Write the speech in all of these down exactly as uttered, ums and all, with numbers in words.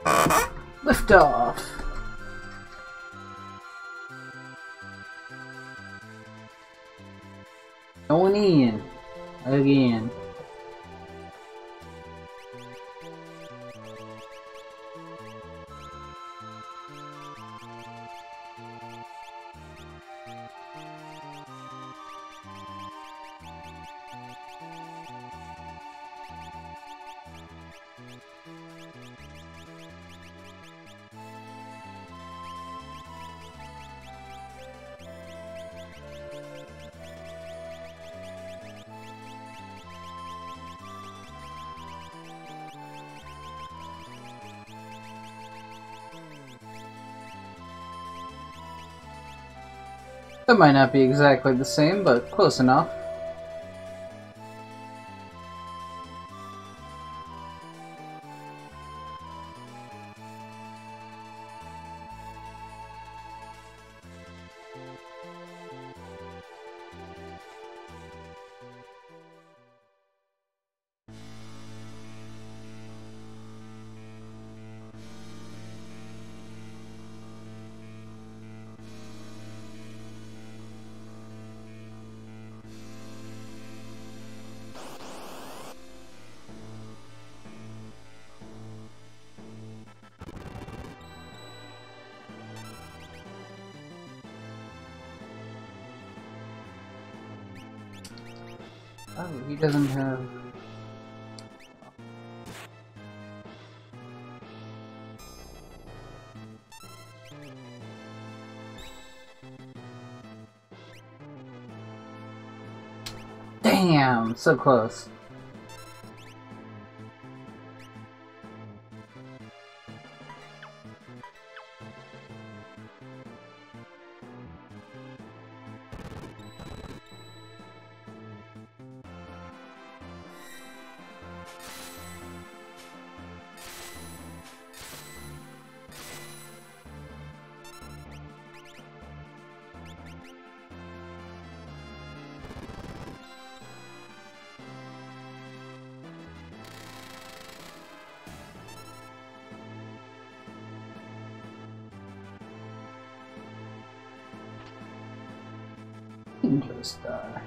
Lift off. Going in again. That might not be exactly the same, but close enough. Oh, he doesn't have... Damn, so close. Angel Star.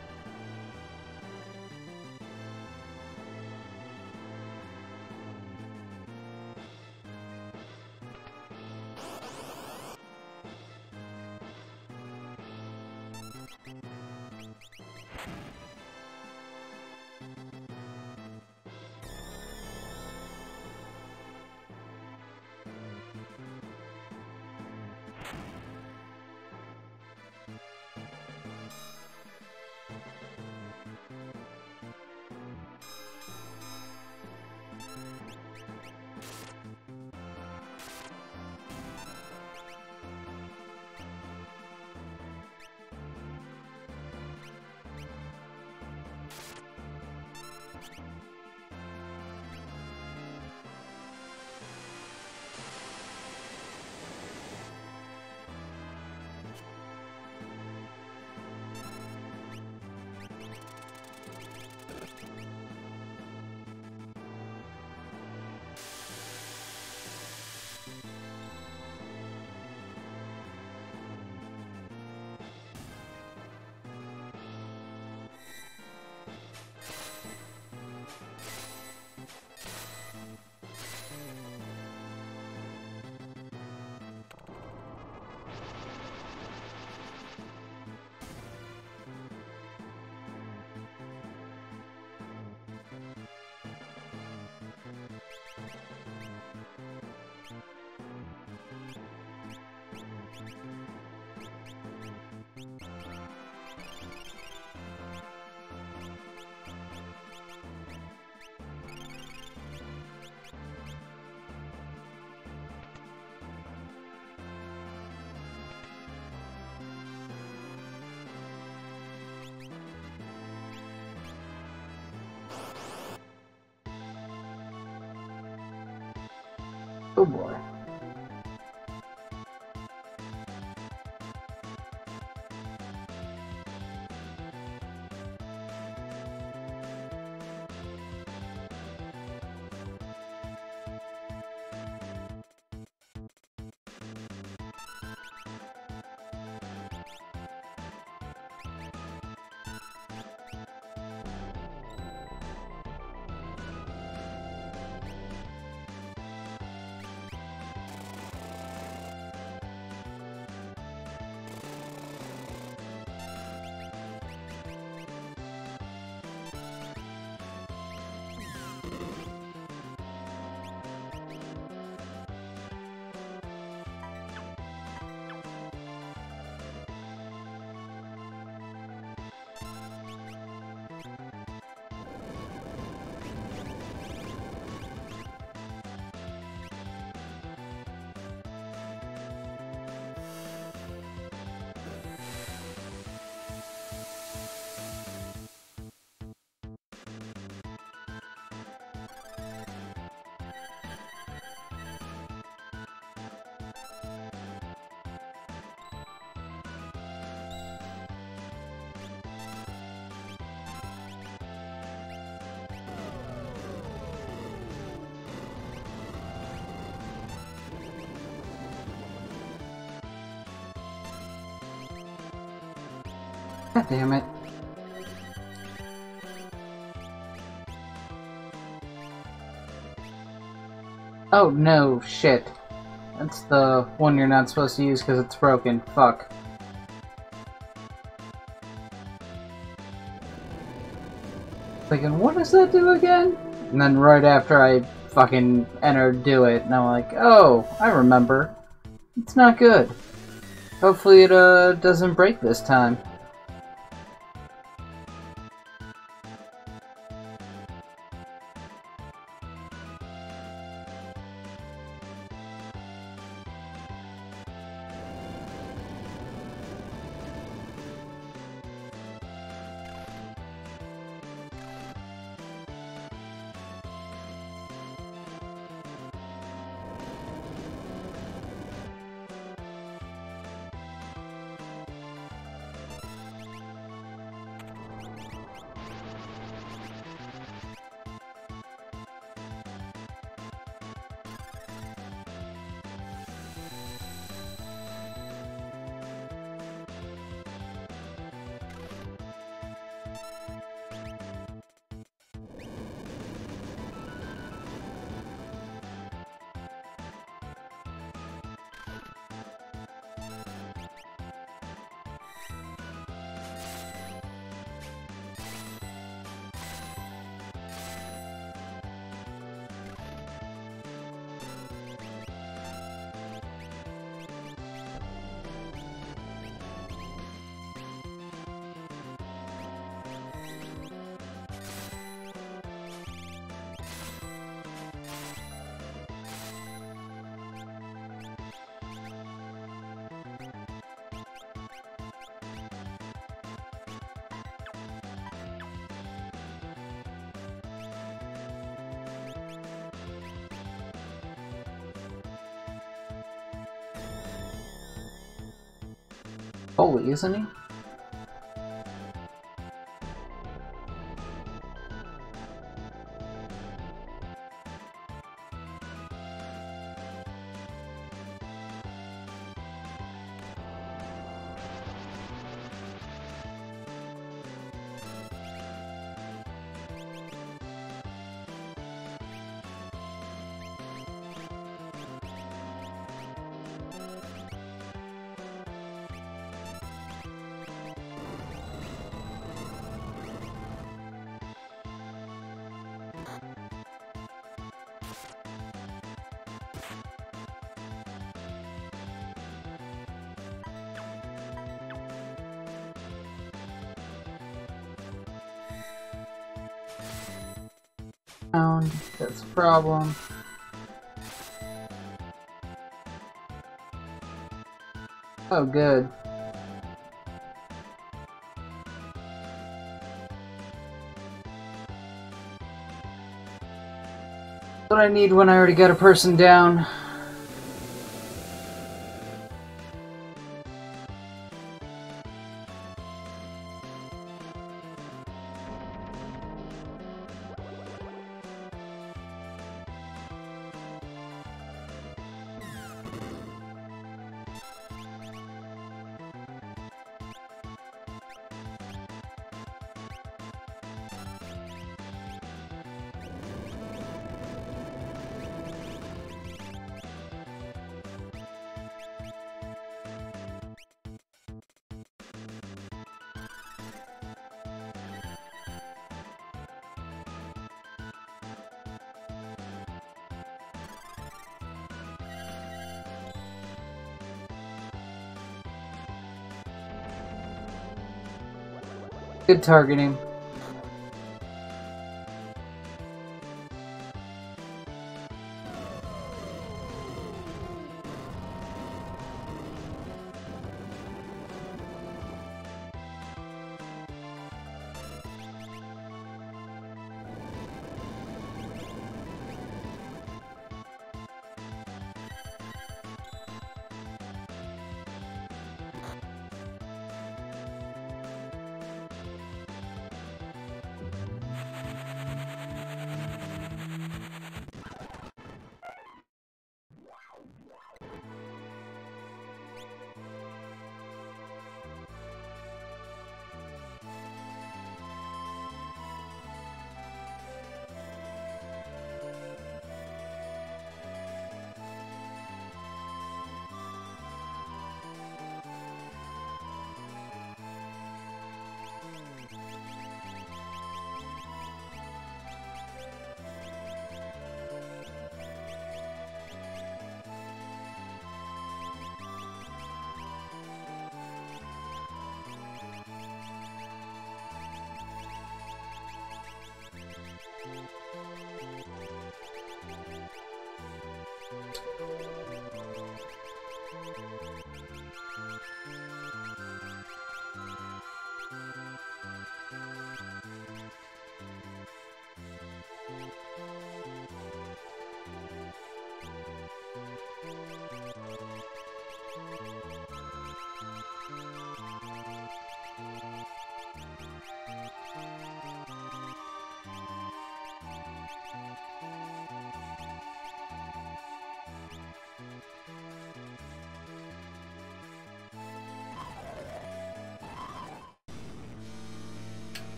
Oh boy. God damn it. Oh no, shit. That's the one you're not supposed to use because it's broken. Fuck. Thinking, what does that do again? And then right after I fucking enter do it, and I'm like, oh, I remember. It's not good. Hopefully it uh doesn't break this time. Holy, isn't he? That's a problem. Oh, good. What I need when I already got a person down. Good targeting.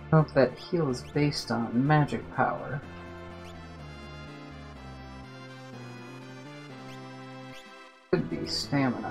Hope that heal is based on magic power. Could be stamina.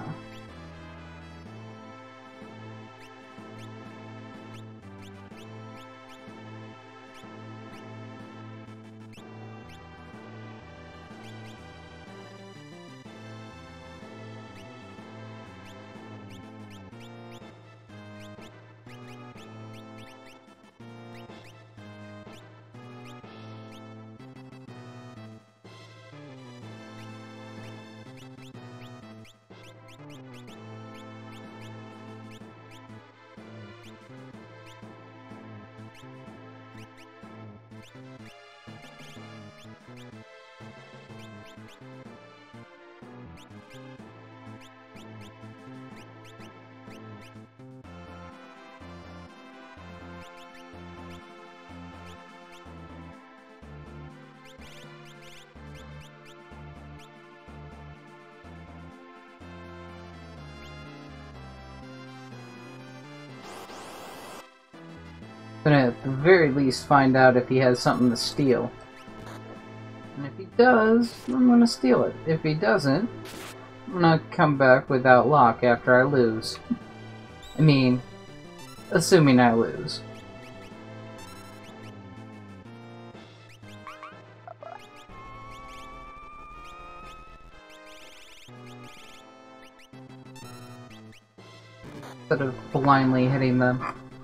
Gonna at the very least find out if he has something to steal. And if he does, I'm gonna steal it. If he doesn't, I'm gonna come back without luck after I lose. I mean, assuming I lose. Instead of blindly hitting them.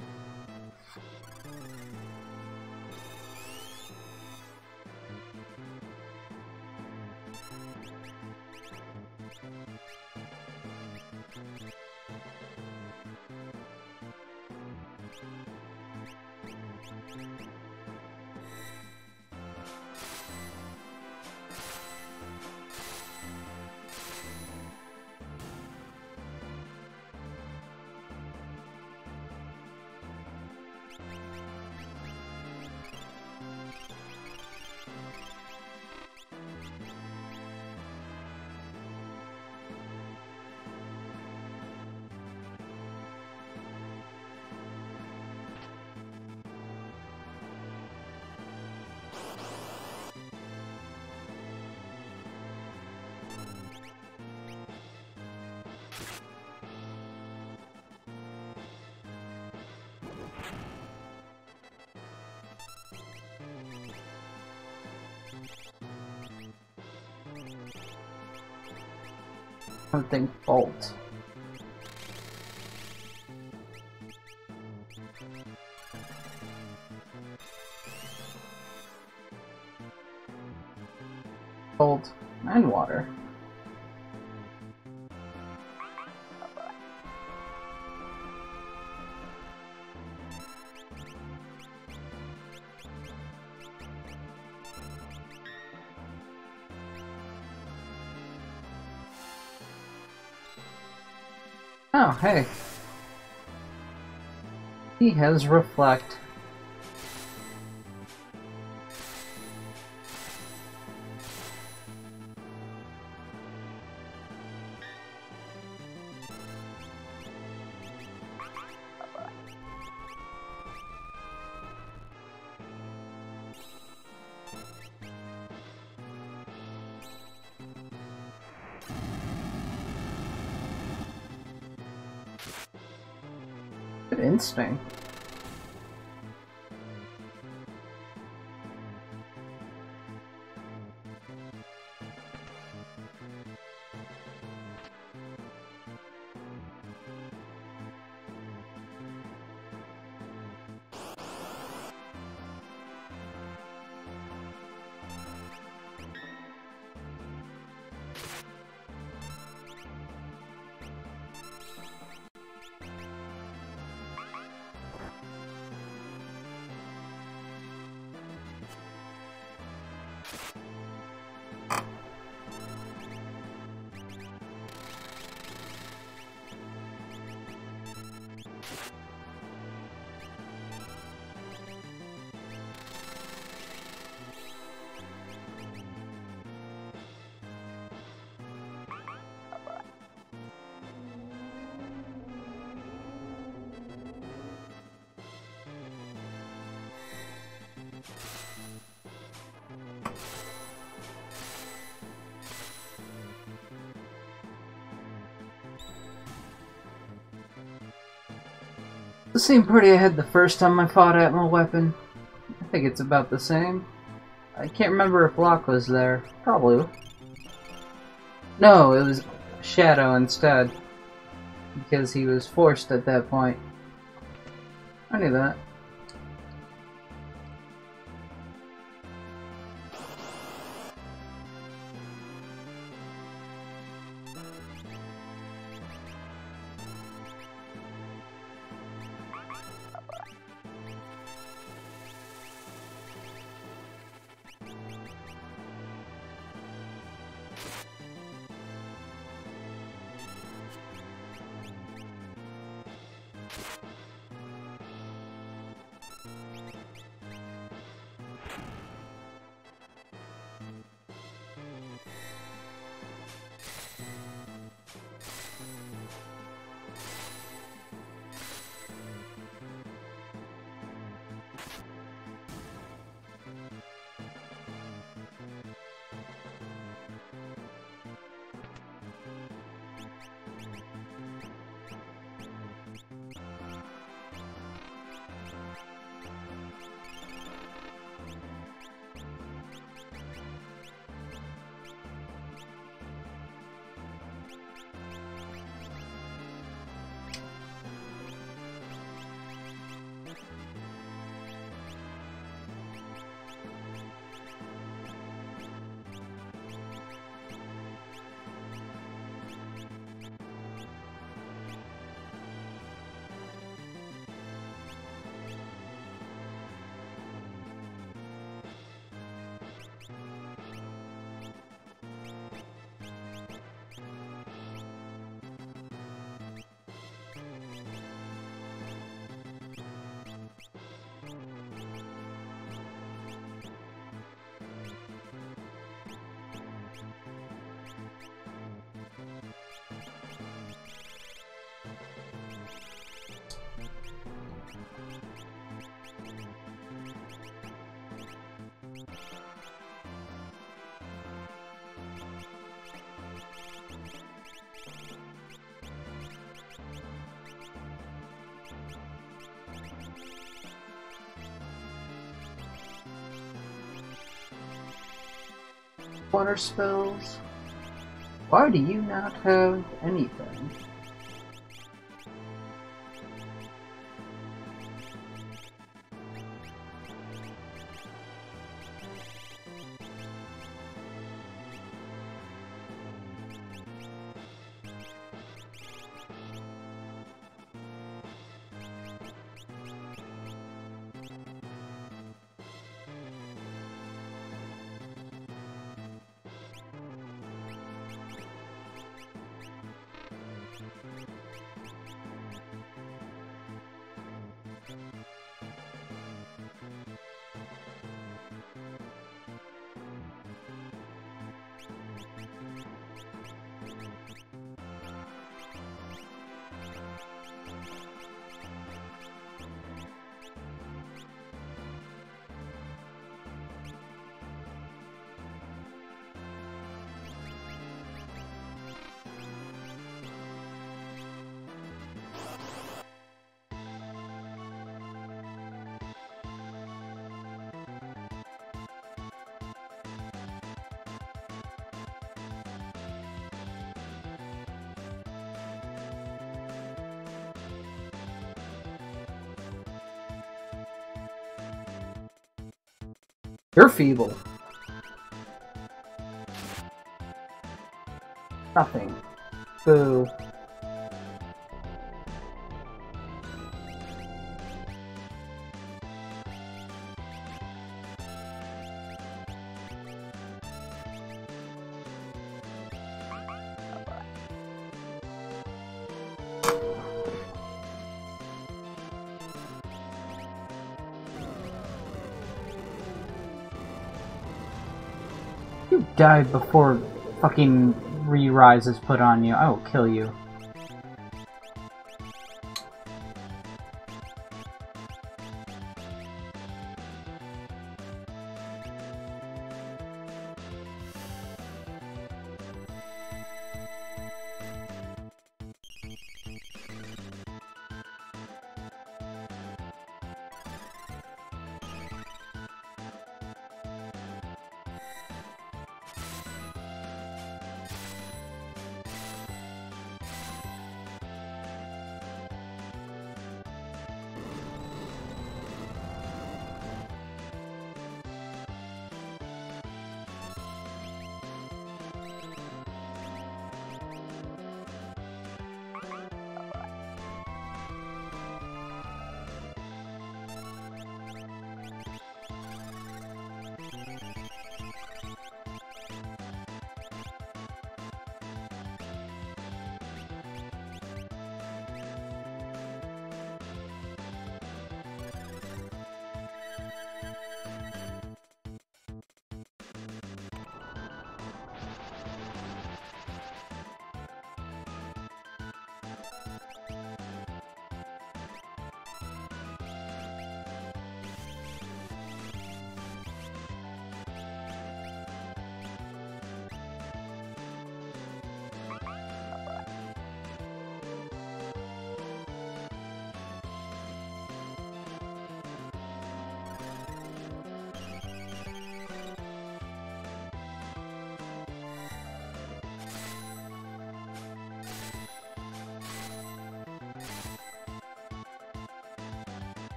Something bolt. Bolt and water. Oh, hey. He has reflect. Good instinct. seemed pretty ahead the first time I fought at my weapon. I think it's about the same. I can't remember if Locke was there. Probably. No, it was Shadow instead. Because he was forced at that point. I knew that. Water spells. Why do you not have anything? You're feeble. Nothing. Boo. You died before fucking re-rise is put on you. I will kill you.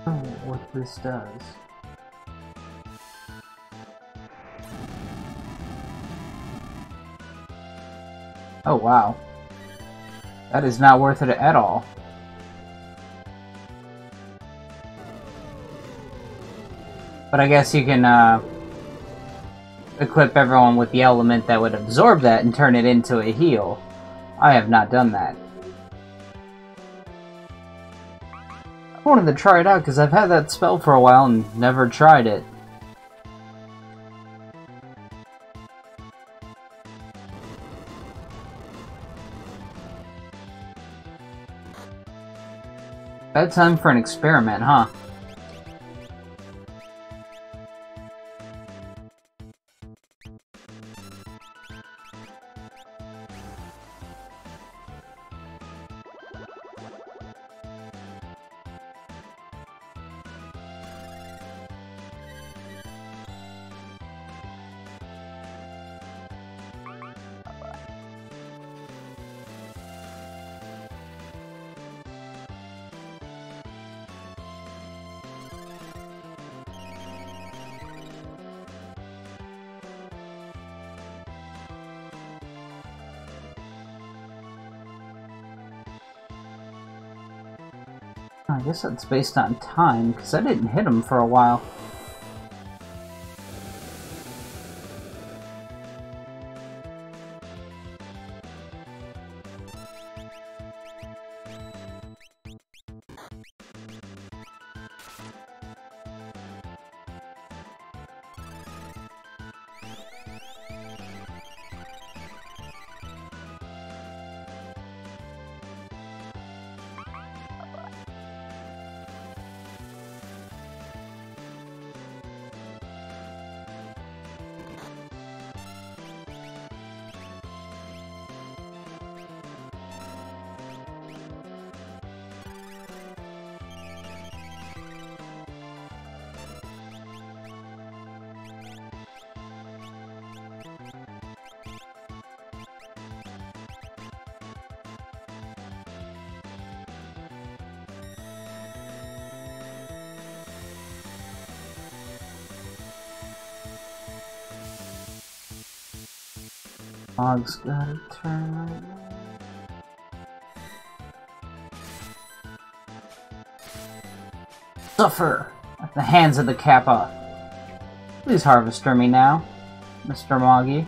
What this does. Oh wow. That is not worth it at all. But I guess you can uh, equip everyone with the element that would absorb that and turn it into a heal. I have not done that. I wanted to try it out because I've had that spell for a while and never tried it. Bad time for an experiment, huh? I guess that's based on time, because I didn't hit him for a while. Mog's gotta turn right now. Suffer at the hands of the Kappa. Please harvester me now, Mister Moggy.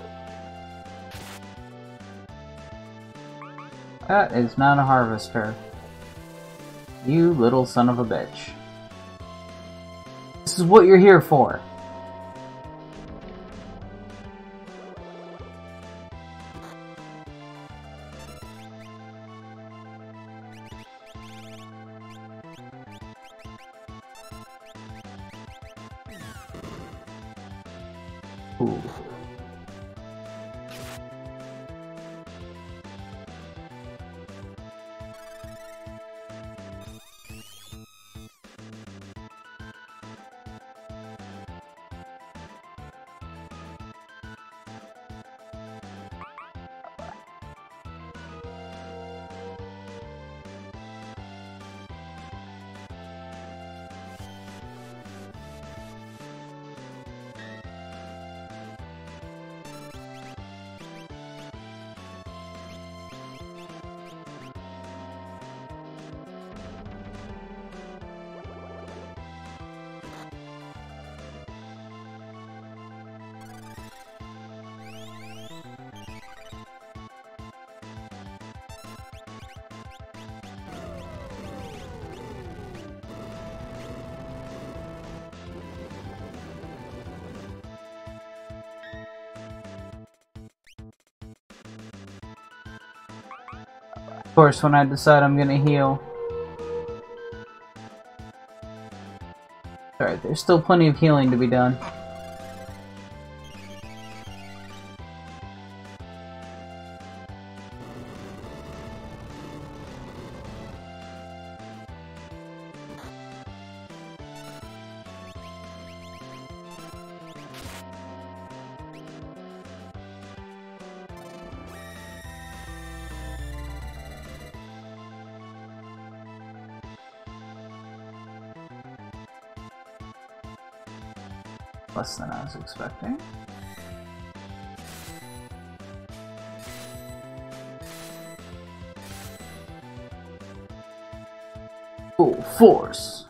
That is not a harvester. You little son of a bitch. This is what you're here for. Ooh. Of course, when I decide I'm gonna heal. Alright, there's still plenty of healing to be done. Less than I was expecting. Full force.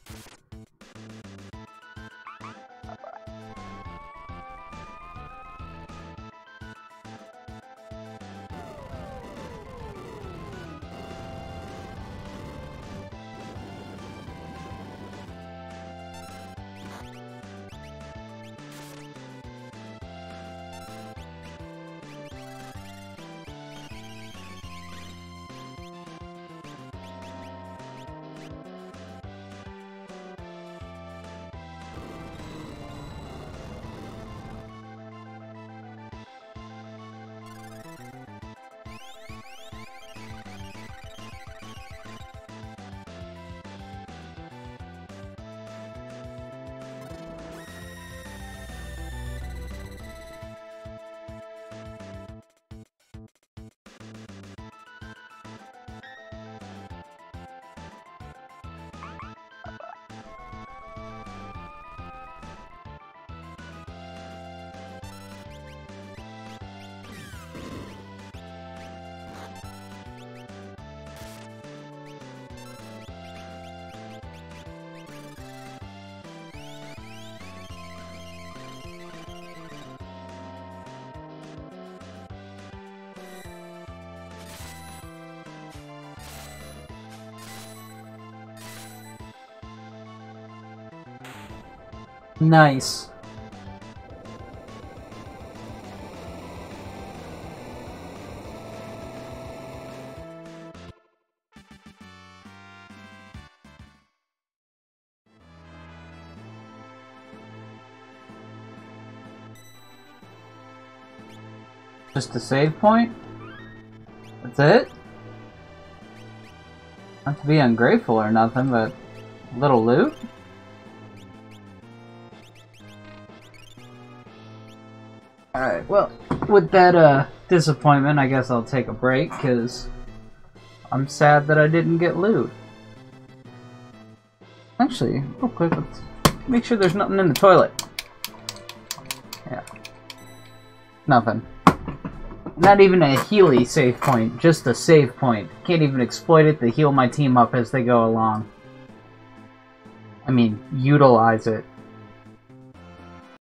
Nice. Just a save point? That's it? Not to be ungrateful or nothing, but a little loot? Alright, well, with that uh, disappointment, I guess I'll take a break, because I'm sad that I didn't get loot. Actually, real quick, let's make sure there's nothing in the toilet. Yeah. Nothing. Not even a Healy save point, just a save point. Can't even exploit it to heal my team up as they go along. I mean, utilize it.